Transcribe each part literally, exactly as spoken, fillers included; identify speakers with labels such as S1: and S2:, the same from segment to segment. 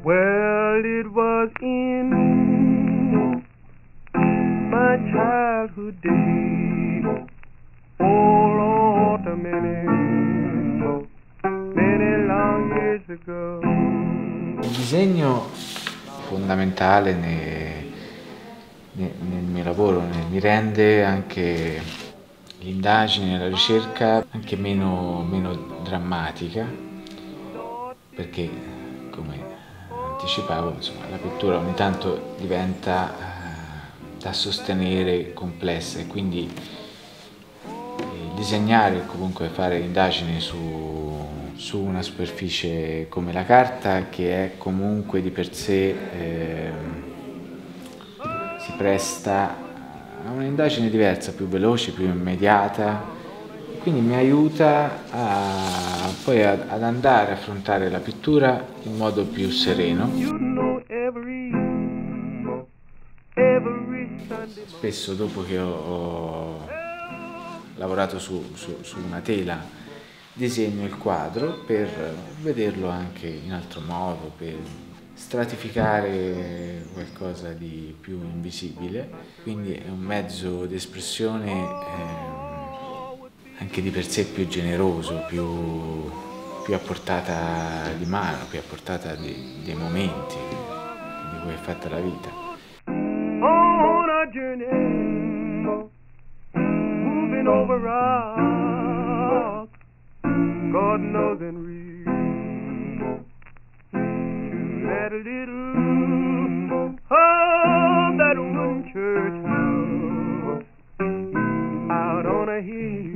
S1: Well, it was in my childhood days. Oh Lord, many, many long years ago.
S2: Il disegno fondamentale ne, ne, nel mio lavoro, ne, mi rende anche l'indagine, la ricerca anche meno, meno drammatica, perché come anticipavo, insomma, la pittura ogni tanto diventa eh, da sostenere complessa, e quindi eh, disegnare, comunque fare indagini su su una superficie come la carta, che è comunque di per sé eh, si presta a un'indagine diversa, più veloce, più immediata, e quindi mi aiuta a, poi a, ad andare a affrontare la pittura in modo più sereno. Spesso dopo che ho, ho lavorato su, su, su una tela, disegno il quadro per vederlo anche in altro modo, per stratificare qualcosa di più invisibile. Quindi è un mezzo di espressione eh, anche di per sé più generoso, più, più a portata di mano, più a portata di, dei momenti di cui è fatta la vita.
S1: On a journey, moving over rock, God knows and real, to that little home, that one church house out on a hill.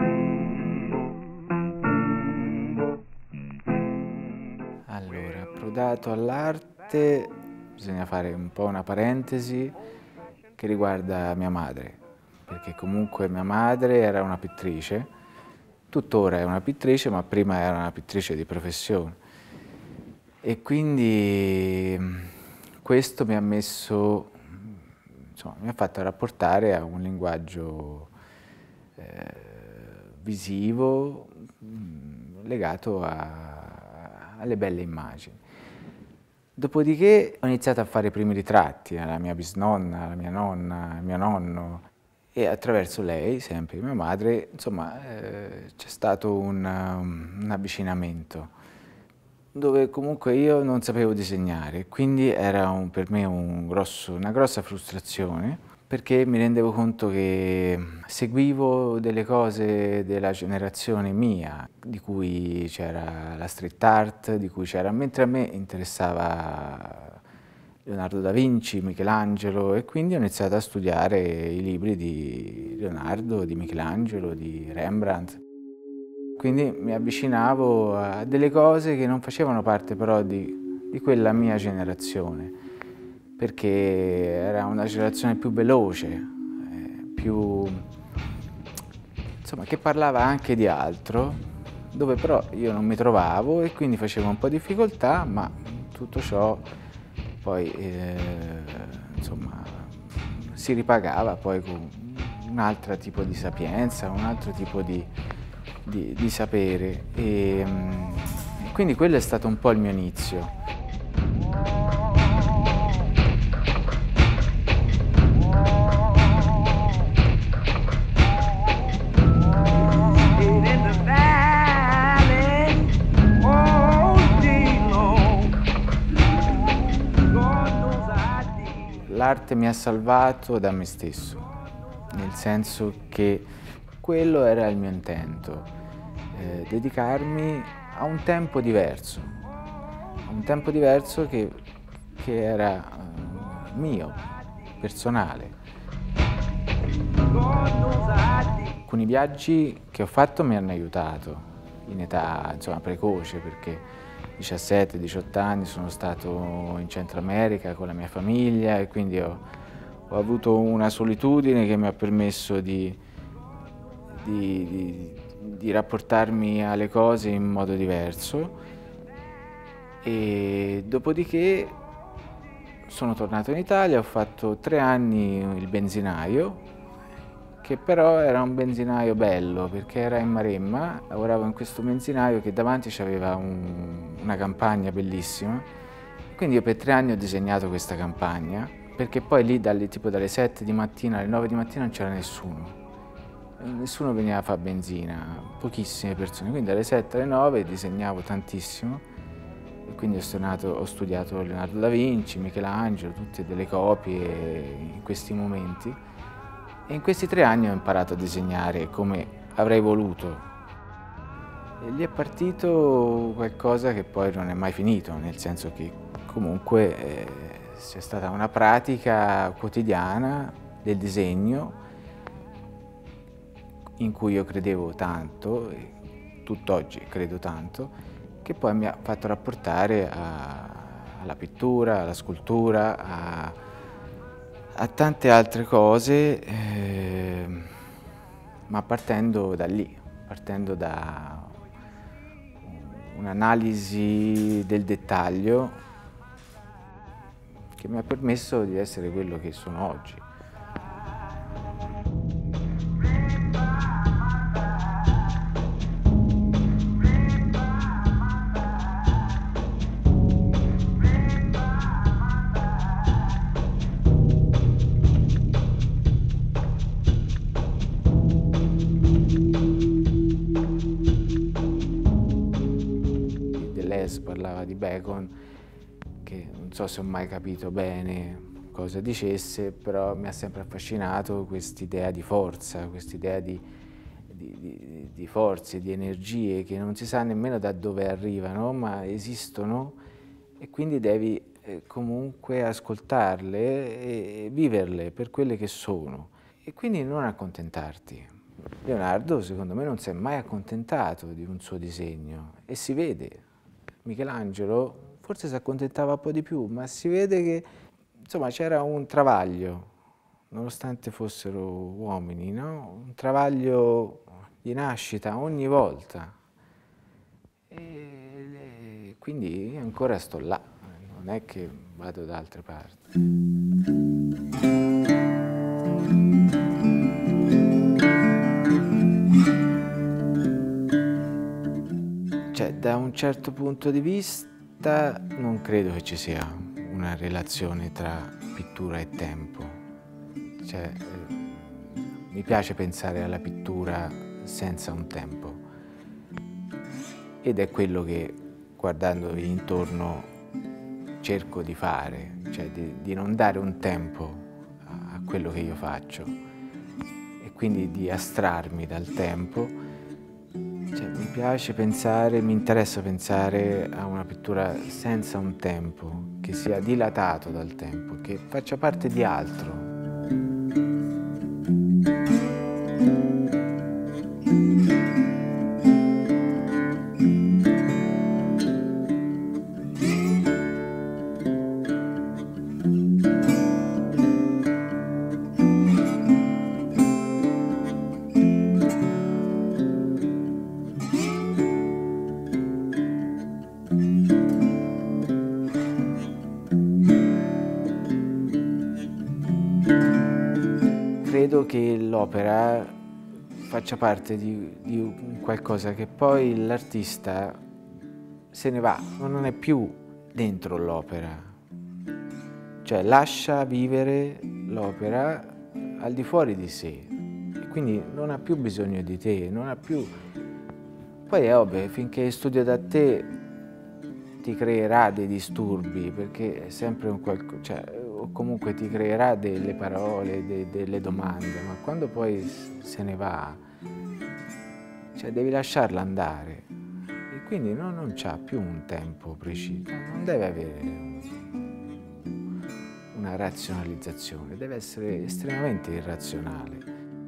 S2: Allora, approdato all'arte, bisogna fare un po' una parentesi che riguarda mia madre, perché comunque mia madre era una pittrice. Tuttora è una pittrice, ma prima era una pittrice di professione. E quindi questo mi ha messo, insomma, mi ha fatto rapportare a un linguaggio eh, visivo legato a, alle belle immagini. Dopodiché ho iniziato a fare i primi ritratti alla mia bisnonna, alla mia nonna, al mio nonno. E attraverso lei, sempre mia madre, insomma, eh, c'è stato un, um, un avvicinamento, dove comunque io non sapevo disegnare, quindi era un, per me un grosso, una grossa frustrazione, perché mi rendevo conto che seguivo delle cose della generazione mia, di cui c'era la street art, di cui c'era, mentre a me interessava Leonardo da Vinci, Michelangelo, e quindi ho iniziato a studiare i libri di Leonardo, di Michelangelo, di Rembrandt. Quindi mi avvicinavo a delle cose che non facevano parte però di, di quella mia generazione, perché era una generazione più veloce, eh, più, insomma, che parlava anche di altro, dove però io non mi trovavo e quindi facevo un po' di difficoltà, ma tutto ciò poi eh, insomma, si ripagava poi con un altro tipo di sapienza, un altro tipo di, di, di sapere, e quindi quello è stato un po' il mio inizio. L'arte mi ha salvato da me stesso, nel senso che quello era il mio intento, eh, dedicarmi a un tempo diverso, a un tempo diverso che, che era eh, mio, personale. Alcuni viaggi che ho fatto mi hanno aiutato in età, insomma, precoce, perché diciassette diciotto anni sono stato in Centro America con la mia famiglia e quindi ho, ho avuto una solitudine che mi ha permesso di, di, di, di rapportarmi alle cose in modo diverso, e dopodiché sono tornato in Italia, ho fatto tre anni il benzinaio, che però era un benzinaio bello perché era in Maremma, lavoravo in questo benzinaio che davanti aveva un, una campagna bellissima, Quindi io per tre anni ho disegnato questa campagna, perché poi lì dalle, tipo dalle sette di mattina alle nove di mattina non c'era nessuno. Nessuno veniva a fare benzina, pochissime persone, quindi dalle sette alle nove disegnavo tantissimo e quindi ho, suonato, ho studiato Leonardo da Vinci, Michelangelo, tutte delle copie in questi momenti e in questi tre anni ho imparato a disegnare come avrei voluto e lì è partito qualcosa che poi non è mai finito, nel senso che comunque eh, c'è stata una pratica quotidiana del disegno in cui io credevo tanto, e tutt'oggi credo tanto, che poi mi ha fatto rapportare a, alla pittura, alla scultura, a, a tante altre cose, eh, ma partendo da lì, partendo da un'analisi del dettaglio che mi ha permesso di essere quello che sono oggi. Deleuze parlava di Bacon, che non so se ho mai capito bene cosa dicesse, però mi ha sempre affascinato quest'idea di forza, quest'idea di, di, di, di forze, di energie che non si sa nemmeno da dove arrivano, ma esistono e quindi devi eh, comunque ascoltarle e viverle per quelle che sono e quindi non accontentarti. Leonardo, secondo me, non si è mai accontentato di un suo disegno e si vede. Michelangelo forse si accontentava un po' di più, ma si vede che insomma c'era un travaglio, nonostante fossero uomini, no? Un travaglio di nascita ogni volta. E quindi ancora sto là, non è che vado da altre parti. Cioè, da un certo punto di vista non credo che ci sia una relazione tra pittura e tempo. Cioè, eh, mi piace pensare alla pittura senza un tempo ed è quello che, guardandovi intorno, cerco di fare, cioè di, di non dare un tempo a, a quello che io faccio e quindi di astrarmi dal tempo. Cioè, mi piace pensare, mi interessa pensare a una pittura senza un tempo, che sia dilatato dal tempo, che faccia parte di altro. Credo che l'opera faccia parte di, di qualcosa che poi l'artista se ne va, non è più dentro l'opera, cioè lascia vivere l'opera al di fuori di sé e quindi non ha più bisogno di te, non ha più... Poi è ovvio, finché studia da te ti creerà dei disturbi perché è sempre un qualcosa, cioè, o comunque ti creerà delle parole, de, delle domande, ma quando poi se ne va, cioè devi lasciarla andare e quindi no, non c'ha più un tempo preciso, non deve avere una razionalizzazione, deve essere estremamente irrazionale.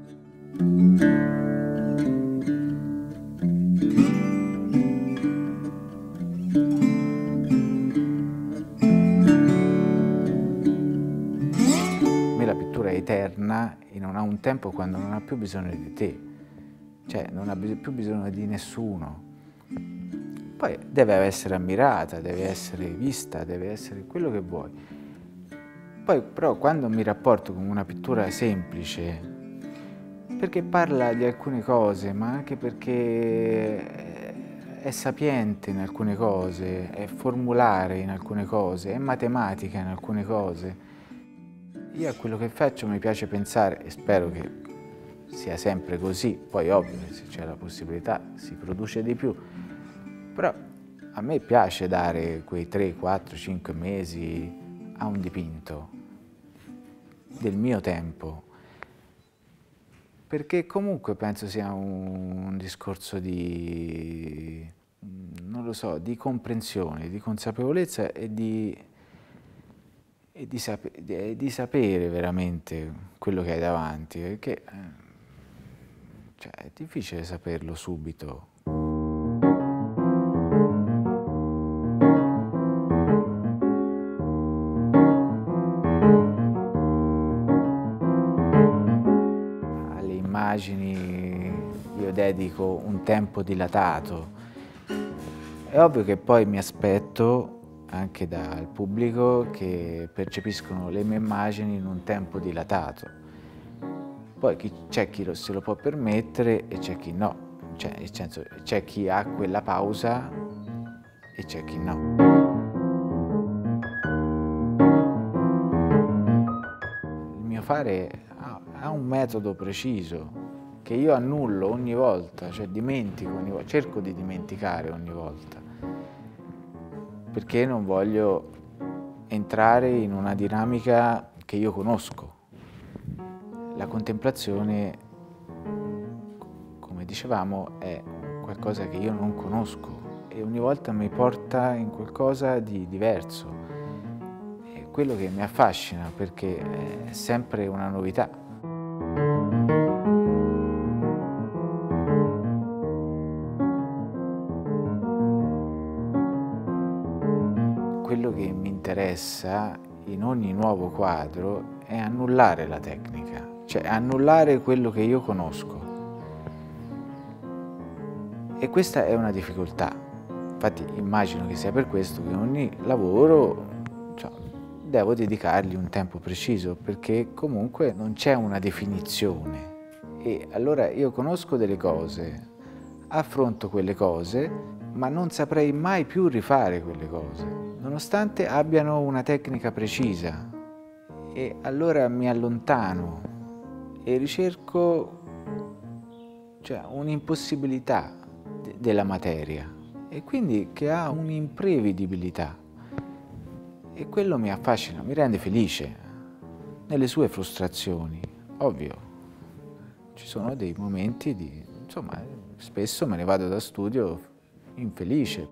S2: Eterna e non ha un tempo quando non ha più bisogno di te, cioè non ha più bisogno di nessuno. Poi deve essere ammirata, deve essere vista, deve essere quello che vuoi. Poi però quando mi rapporto con una pittura semplice, perché parla di alcune cose, ma anche perché è sapiente in alcune cose, è formulare in alcune cose, è matematica in alcune cose. Io a quello che faccio mi piace pensare, e spero che sia sempre così, poi ovvio se c'è la possibilità si produce di più, però a me piace dare quei tre, quattro, cinque mesi a un dipinto del mio tempo, perché comunque penso sia un, un discorso di, non lo so, di comprensione, di consapevolezza e di, e di, sape, di, di sapere veramente quello che hai davanti, perché cioè, è difficile saperlo subito. Immagini io dedico un tempo dilatato. È ovvio che poi mi aspetto anche dal pubblico che percepiscono le mie immagini in un tempo dilatato. Poi c'è chi se lo può permettere e c'è chi no. Cioè, nel senso, c'è chi ha quella pausa e c'è chi no. Il mio fare ha un metodo preciso che io annullo ogni volta, cioè dimentico ogni volta, cerco di dimenticare ogni volta, perché non voglio entrare in una dinamica che io conosco. La contemplazione, come dicevamo, è qualcosa che io non conosco e ogni volta mi porta in qualcosa di diverso. È quello che mi affascina perché è sempre una novità. Quello che mi interessa in ogni nuovo quadro è annullare la tecnica, cioè annullare quello che io conosco. E questa è una difficoltà. Infatti immagino che sia per questo che ogni lavoro cioè, devo dedicargli un tempo preciso, perché comunque non c'è una definizione. E allora io conosco delle cose, affronto quelle cose, ma non saprei mai più rifare quelle cose, nonostante abbiano una tecnica precisa. E allora mi allontano e ricerco cioè, un'impossibilità de- della materia, e quindi che ha un'imprevedibilità. E quello mi affascina, mi rende felice nelle sue frustrazioni. Ovvio, ci sono dei momenti di, insomma, spesso me ne vado da studio infelice.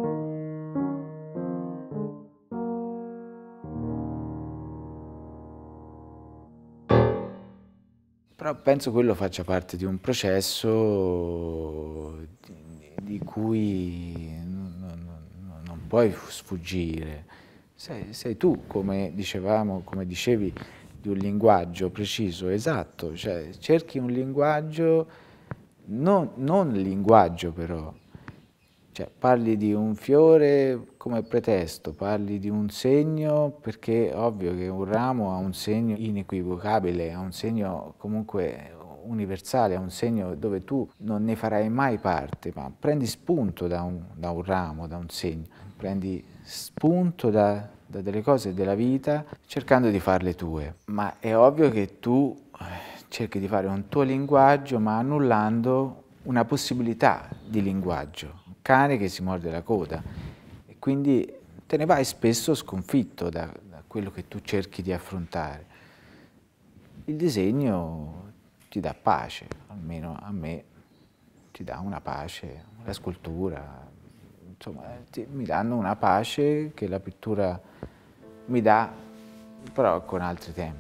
S2: Però penso quello faccia parte di un processo di, di cui non, non, non puoi sfuggire. Sei, sei tu, come dicevamo, come dicevi, di un linguaggio preciso, esatto, cioè cerchi un linguaggio, non, non linguaggio però, cioè parli di un fiore come pretesto, parli di un segno perché è ovvio che un ramo ha un segno inequivocabile, ha un segno comunque universale, ha un segno dove tu non ne farai mai parte, ma prendi spunto da un, da un ramo, da un segno, prendi spunto da, da delle cose della vita cercando di farle tue. Ma è ovvio che tu cerchi di fare un tuo linguaggio ma annullando una possibilità di linguaggio, un cane che si morde la coda, e quindi te ne vai spesso sconfitto da, da quello che tu cerchi di affrontare. Il disegno ti dà pace, almeno a me ti dà una pace, la scultura, insomma, ti, mi danno una pace che la pittura mi dà, però con altri tempi.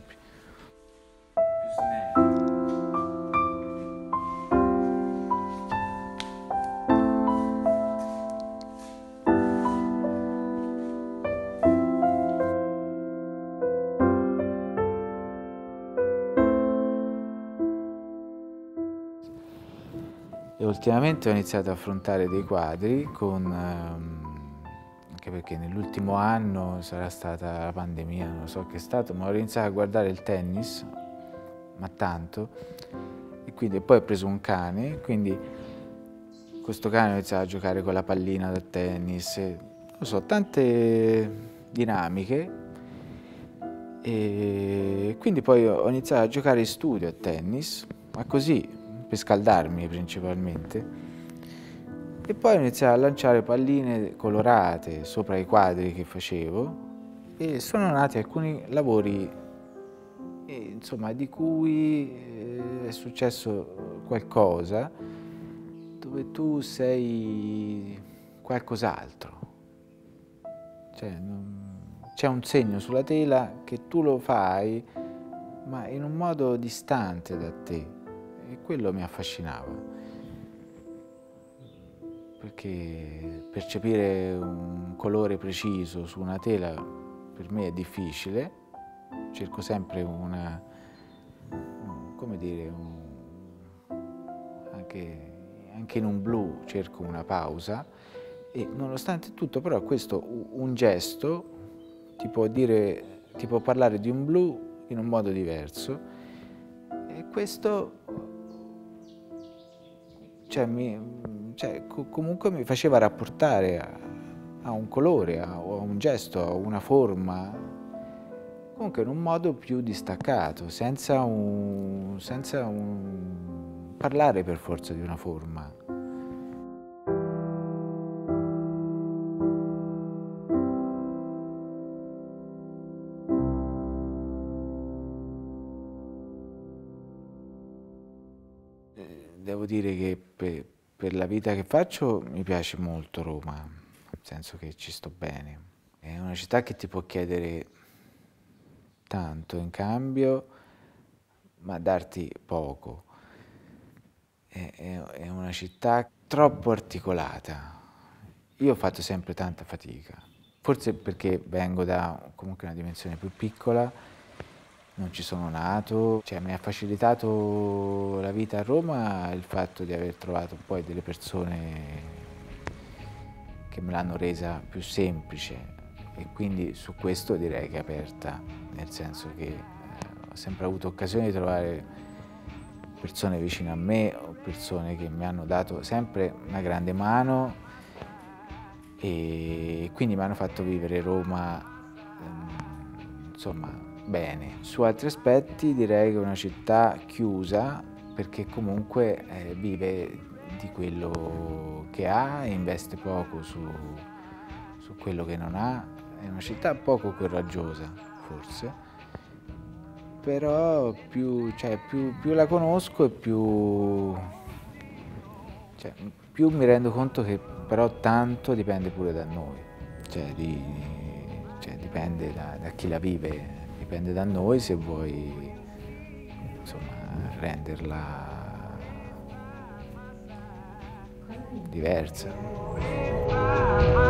S2: E ultimamente ho iniziato a affrontare dei quadri con, ehm, anche perché nell'ultimo anno sarà stata la pandemia, non so che è stato, ma ho iniziato a guardare il tennis, ma tanto, e quindi poi ho preso un cane, quindi questo cane ho iniziato a giocare con la pallina da tennis, non lo so, tante dinamiche. E quindi poi ho iniziato a giocare in studio a tennis, ma così, per scaldarmi principalmente. E poi ho iniziato a lanciare palline colorate sopra i quadri che facevo e sono nati alcuni lavori, eh, insomma, di cui eh, è successo qualcosa dove tu sei qualcos'altro. Cioè, non... c'è un segno sulla tela che tu lo fai, ma in un modo distante da te, e quello mi affascinava. Perché percepire un colore preciso su una tela per me è difficile, cerco sempre una, come dire, un, anche, anche in un blu cerco una pausa, e nonostante tutto però questo, un gesto ti può dire, ti può parlare di un blu in un modo diverso, e questo cioè, mi, cioè, comunque mi faceva rapportare a, a un colore, a, a un gesto, a una forma, comunque in un modo più distaccato, senza, un, senza un, parlare per forza di una forma. Devo dire che per, per la vita che faccio mi piace molto Roma, nel senso che ci sto bene. È una città che ti può chiedere tanto in cambio, ma darti poco. È, è, è una città troppo articolata. Io ho fatto sempre tanta fatica, forse perché vengo da comunque una dimensione più piccola, non ci sono nato, cioè mi ha facilitato la vita a Roma il fatto di aver trovato poi delle persone che me l'hanno resa più semplice, e quindi su questo direi che è aperta, nel senso che eh, ho sempre avuto occasione di trovare persone vicine a me o persone che mi hanno dato sempre una grande mano, e quindi mi hanno fatto vivere Roma, ehm, insomma, bene. Su altri aspetti direi che è una città chiusa, perché comunque eh, vive di quello che ha e investe poco su, su quello che non ha. È una città poco coraggiosa, forse, però più, cioè, più, più la conosco e più, cioè, più mi rendo conto che però tanto dipende pure da noi, cioè, di, cioè dipende da, da chi la vive. Dipende da noi se vuoi, insomma, renderla diversa.